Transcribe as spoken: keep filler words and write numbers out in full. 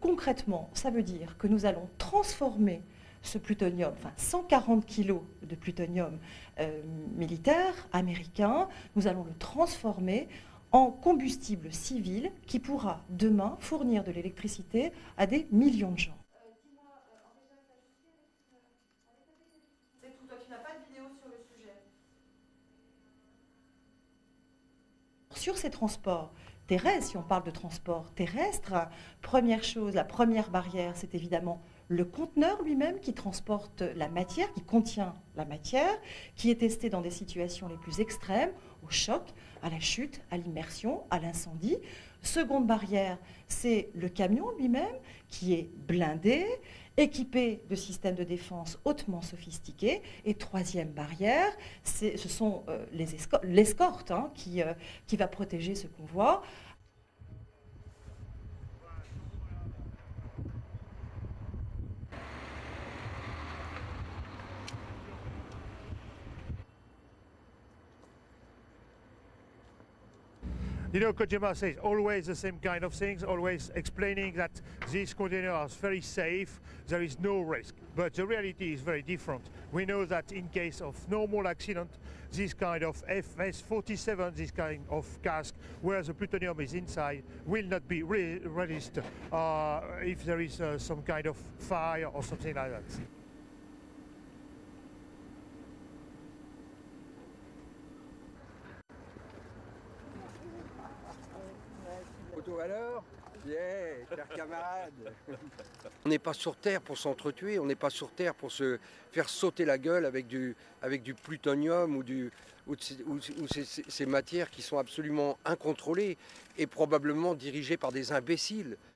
concrètement, ça veut dire que nous allons transformer ce plutonium, enfin cent quarante kilos de plutonium euh, militaire américain, nous allons le transformer en combustible civil qui pourra demain fournir de l'électricité à des millions de gens. Euh, dis-moi, euh, en déjà, c'est tout, toi tu n'as pas de vidéo sur le sujet. Sur ces transports terrestres, si on parle de transport terrestre, première chose, la première barrière, c'est évidemment le conteneur lui-même qui transporte la matière, qui contient la matière, qui est testé dans des situations les plus extrêmes, au choc, à la chute, à l'immersion, à l'incendie. Seconde barrière, c'est le camion lui-même qui est blindé, équipé de systèmes de défense hautement sophistiqués. Et troisième barrière, ce sont euh, l'escorte hein, qui, euh, qui va protéger ce convoi. You know, Kojima says always the same kind of things, always explaining that these containers are very safe, there is no risk. But the reality is very different. We know that in case of normal accident, this kind of F S forty-seven, this kind of cask, where the plutonium is inside, will not be re released uh, if there is uh, some kind of fire or something like that. Photo alors? Yeah, chers camarades. On n'est pas sur Terre pour s'entretuer, on n'est pas sur Terre pour se faire sauter la gueule avec du, avec du plutonium ou, du, ou, de ces, ou, ou ces, ces matières qui sont absolument incontrôlées et probablement dirigées par des imbéciles.